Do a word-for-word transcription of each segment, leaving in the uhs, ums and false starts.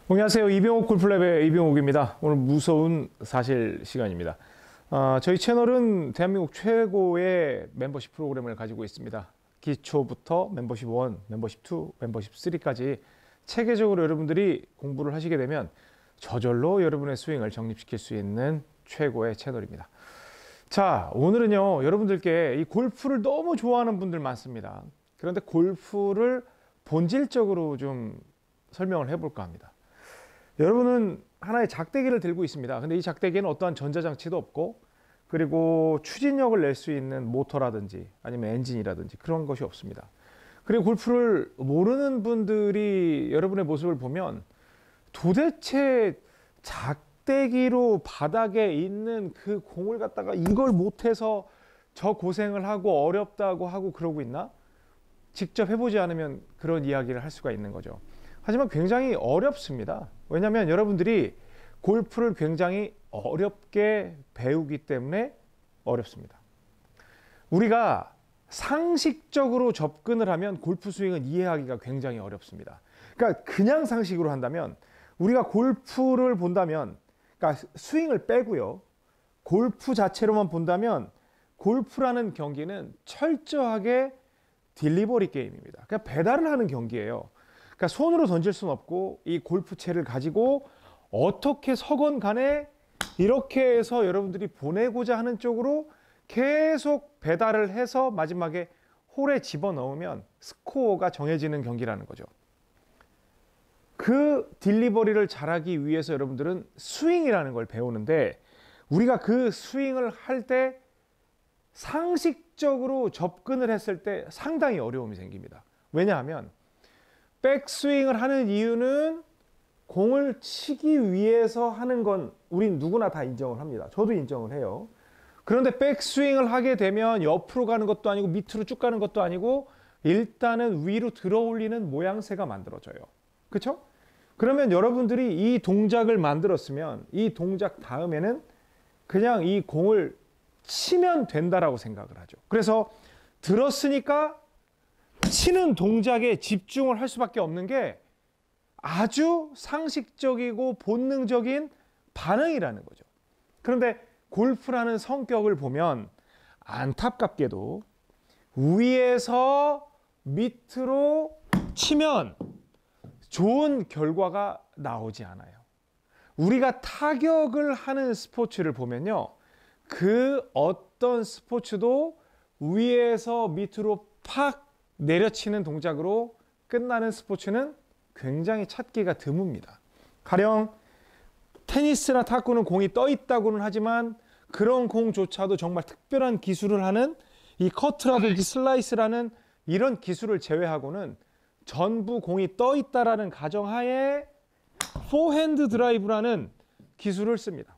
안녕하세요. 이병옥 골프랩의 이병옥입니다. 오늘 무서운 사실 시간입니다. 어, 저희 채널은 대한민국 최고의 멤버십 프로그램을 가지고 있습니다. 기초부터 멤버십 일, 멤버십 이, 멤버십 삼까지 체계적으로 여러분들이 공부를 하시게 되면 저절로 여러분의 스윙을 정립시킬 수 있는 최고의 채널입니다. 자, 오늘은요, 여러분들께 이 골프를 너무 좋아하는 분들 많습니다. 그런데 골프를 본질적으로 좀 설명을 해볼까 합니다. 여러분은 하나의 작대기를 들고 있습니다. 근데 이 작대기에는 어떠한 전자장치도 없고, 그리고 추진력을 낼 수 있는 모터라든지 아니면 엔진이라든지 그런 것이 없습니다. 그리고 골프를 모르는 분들이 여러분의 모습을 보면 도대체 작대기로 바닥에 있는 그 공을 갖다가 이걸 못해서 저 고생을 하고 어렵다고 하고 그러고 있나? 직접 해보지 않으면 그런 이야기를 할 수가 있는 거죠. 하지만 굉장히 어렵습니다. 왜냐하면 여러분들이 골프를 굉장히 어렵게 배우기 때문에 어렵습니다. 우리가 상식적으로 접근을 하면 골프 스윙은 이해하기가 굉장히 어렵습니다. 그러니까 그냥 상식으로 한다면, 우리가 골프를 본다면, 그러니까 스윙을 빼고요, 골프 자체로만 본다면 골프라는 경기는 철저하게 딜리버리 게임입니다. 그러니까 배달을 하는 경기예요. 그러니까 손으로 던질 수는 없고, 이 골프채를 가지고 어떻게 서건 간에 이렇게 해서 여러분들이 보내고자 하는 쪽으로 계속 배달을 해서 마지막에 홀에 집어넣으면 스코어가 정해지는 경기라는 거죠. 그 딜리버리를 잘하기 위해서 여러분들은 스윙이라는 걸 배우는데, 우리가 그 스윙을 할 때 상식적으로 접근을 했을 때 상당히 어려움이 생깁니다. 왜냐하면 백스윙을 하는 이유는 공을 치기 위해서 하는 건 우린 누구나 다 인정을 합니다. 저도 인정을 해요. 그런데 백스윙을 하게 되면 옆으로 가는 것도 아니고 밑으로 쭉 가는 것도 아니고 일단은 위로 들어 올리는 모양새가 만들어져요. 그렇죠? 그러면 여러분들이 이 동작을 만들었으면 이 동작 다음에는 그냥 이 공을 치면 된다라고 생각을 하죠. 그래서 들었으니까 치는 동작에 집중을 할 수밖에 없는 게 아주 상식적이고 본능적인 반응이라는 거죠. 그런데 골프라는 성격을 보면 안타깝게도 위에서 밑으로 치면 좋은 결과가 나오지 않아요. 우리가 타격을 하는 스포츠를 보면요, 그 어떤 스포츠도 위에서 밑으로 팍 내려치는 동작으로 끝나는 스포츠는 굉장히 찾기가 드뭅니다. 가령 테니스나 탁구는 공이 떠 있다고는 하지만 그런 공조차도 정말 특별한 기술을 하는 이 커트라든지 슬라이스라는 이런 기술을 제외하고는 전부 공이 떠 있다라는 가정하에 포핸드 드라이브라는 기술을 씁니다.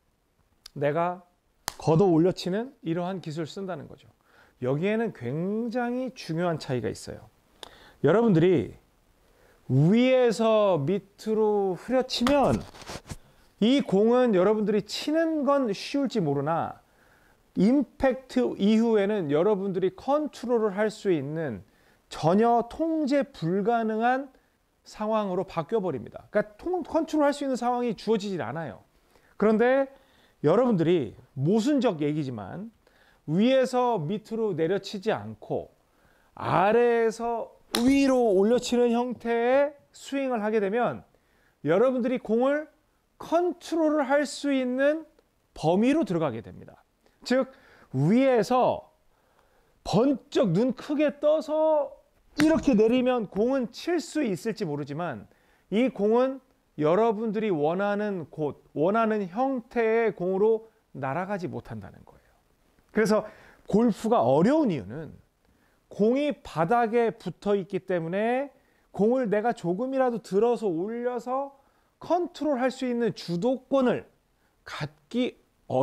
내가 걷어 올려치는 이러한 기술을 쓴다는 거죠. 여기에는 굉장히 중요한 차이가 있어요. 여러분들이 위에서 밑으로 후려치면 이 공은 여러분들이 치는 건 쉬울지 모르나 임팩트 이후에는 여러분들이 컨트롤을 할 수 있는 전혀 통제 불가능한 상황으로 바뀌어버립니다. 그러니까 통, 컨트롤 할 수 있는 상황이 주어지질 않아요. 그런데 여러분들이 모순적 얘기지만 위에서 밑으로 내려치지 않고 아래에서 위로 올려치는 형태의 스윙을 하게 되면 여러분들이 공을 컨트롤을 할 수 있는 범위로 들어가게 됩니다. 즉, 위에서 번쩍 눈 크게 떠서 이렇게 내리면 공은 칠 수 있을지 모르지만 이 공은 여러분들이 원하는 곳, 원하는 형태의 공으로 날아가지 못한다는 거예요. 그래서 골프가 어려운 이유는 공이 바닥에 붙어 있기 때문에 공을 내가 조금이라도 들어서 올려서 컨트롤할 수 있는 주도권을 갖기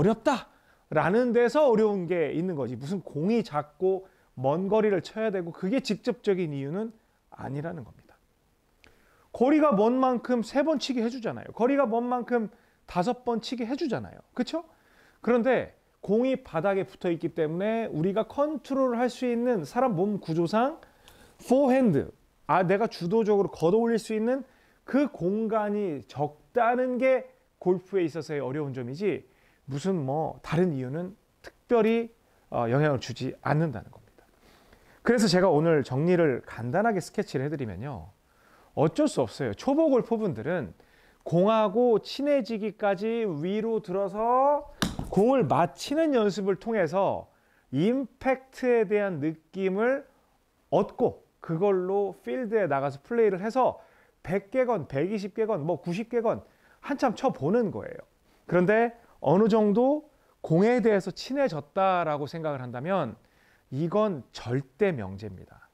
어렵다라는 데서 어려운 게 있는 거지. 무슨 공이 작고 먼 거리를 쳐야 되고 그게 직접적인 이유는 아니라는 겁니다. 거리가 먼 만큼 세 번 치게 해주잖아요. 거리가 먼 만큼 다섯 번 치게 해주잖아요. 그렇죠? 그런데 공이 바닥에 붙어 있기 때문에 우리가 컨트롤을 할 수 있는 사람 몸 구조상 포핸드, 아 내가 주도적으로 걷어 올릴 수 있는 그 공간이 적다는 게 골프에 있어서의 어려운 점이지 무슨 뭐 다른 이유는 특별히 영향을 주지 않는다는 겁니다. 그래서 제가 오늘 정리를 간단하게 스케치를 해드리면요. 어쩔 수 없어요. 초보 골퍼분들은 공하고 친해지기까지 위로 들어서 공을 맞히는 연습을 통해서 임팩트에 대한 느낌을 얻고 그걸로 필드에 나가서 플레이를 해서 백 개건 백이십 개건 뭐 구십 개건 한참 쳐보는 거예요. 그런데 어느 정도 공에 대해서 친해졌다라고 생각을 한다면 이건 절대 명제입니다.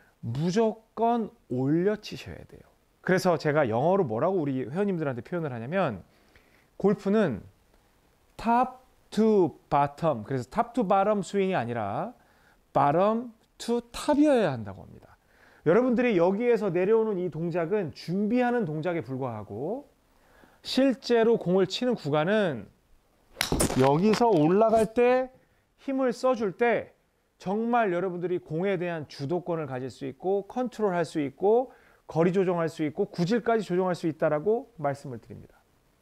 무조건 올려 치셔야 돼요. 그래서 제가 영어로 뭐라고 우리 회원님들한테 표현을 하냐면 골프는 top to bottom, 그래서 top to bottom 스윙이 아니라 bottom to top이어야 한다고 합니다. 여러분들이 여기에서 내려오는 이 동작은 준비하는 동작에 불과하고 실제로 공을 치는 구간은 여기서 올라갈 때 힘을 써줄 때 정말 여러분들이 공에 대한 주도권을 가질 수 있고 컨트롤할 수 있고 거리 조정할 수 있고 구질까지 조정할 수 있다라고 말씀을 드립니다.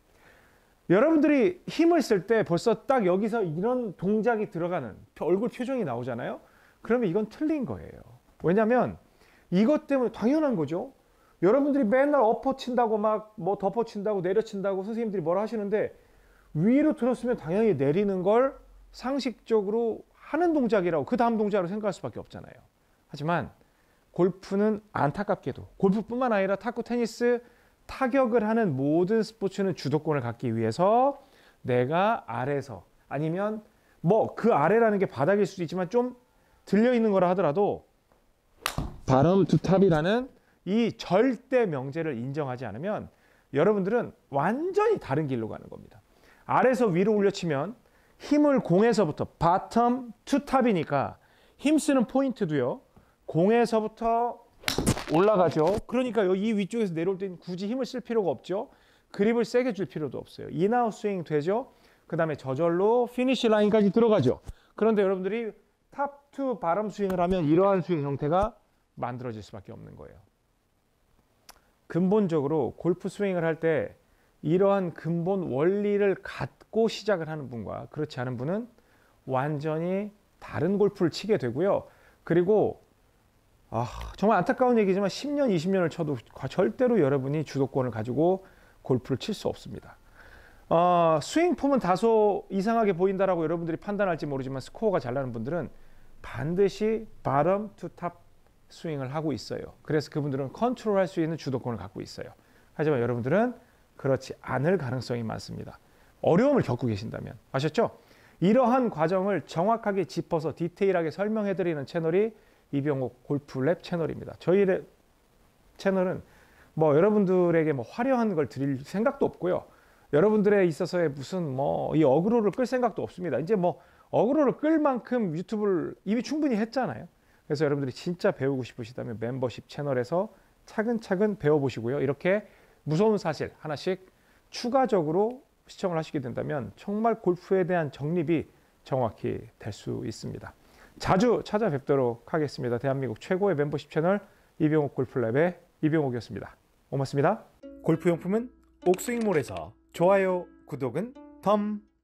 여러분들이 힘을 쓸 때 벌써 딱 여기서 이런 동작이 들어가는 얼굴 표정이 나오잖아요. 그러면 이건 틀린 거예요. 왜냐하면 이것 때문에 당연한 거죠. 여러분들이 맨날 엎어 친다고 막 뭐 덮어 친다고 내려 친다고 선생님들이 뭐라 하시는데 위로 들었으면 당연히 내리는 걸 상식적으로 하는 동작이라고 그 다음 동작으로 생각할 수밖에 없잖아요. 하지만 골프는 안타깝게도 골프뿐만 아니라 탁구, 테니스, 타격을 하는 모든 스포츠는 주도권을 갖기 위해서 내가 아래서 아니면 뭐 그 아래라는 게 바닥일 수도 있지만 좀 들려 있는 거라 하더라도 bottom to top이라는 이 절대 명제를 인정하지 않으면 여러분들은 완전히 다른 길로 가는 겁니다. 아래서 위로 올려치면 힘을 공에서부터 bottom to top이니까 힘쓰는 포인트도요. 공에서부터 올라가죠. 그러니까 이 위쪽에서 내려올 때는 굳이 힘을 쓸 필요가 없죠. 그립을 세게 줄 필요도 없어요. 인아웃 스윙 되죠. 그 다음에 저절로 피니시 라인까지 들어가죠. 그런데 여러분들이 탑 투 바람 스윙을 하면 이러한 스윙 형태가 만들어질 수밖에 없는 거예요. 근본적으로 골프 스윙을 할 때 이러한 근본 원리를 갖고 시작을 하는 분과 그렇지 않은 분은 완전히 다른 골프를 치게 되고요. 그리고 아, 정말 안타까운 얘기지만 십 년, 이십 년을 쳐도 절대로 여러분이 주도권을 가지고 골프를 칠 수 없습니다. 어, 스윙 폼은 다소 이상하게 보인다라고 여러분들이 판단할지 모르지만 스코어가 잘 나는 분들은 반드시 bottom to top 스윙을 하고 있어요. 그래서 그분들은 컨트롤할 수 있는 주도권을 갖고 있어요. 하지만 여러분들은 그렇지 않을 가능성이 많습니다. 어려움을 겪고 계신다면. 아셨죠? 이러한 과정을 정확하게 짚어서 디테일하게 설명해드리는 채널이 이병옥 골프랩 채널입니다. 저희 채널은 뭐 여러분들에게 뭐 화려한 걸 드릴 생각도 없고요. 여러분들에 있어서의 무슨 뭐 이 어그로를 끌 생각도 없습니다. 이제 뭐 어그로를 끌 만큼 유튜브를 이미 충분히 했잖아요. 그래서 여러분들이 진짜 배우고 싶으시다면 멤버십 채널에서 차근차근 배워보시고요. 이렇게 무서운 사실 하나씩 추가적으로 시청을 하시게 된다면 정말 골프에 대한 정립이 정확히 될 수 있습니다. 자주 찾아뵙도록 하겠습니다. 대한민국 최고의 멤버십 채널 이병옥 골프랩의 이병옥이었습니다. 고맙습니다. 골프용품은 옥스윙몰에서 좋아요, 구독은 덤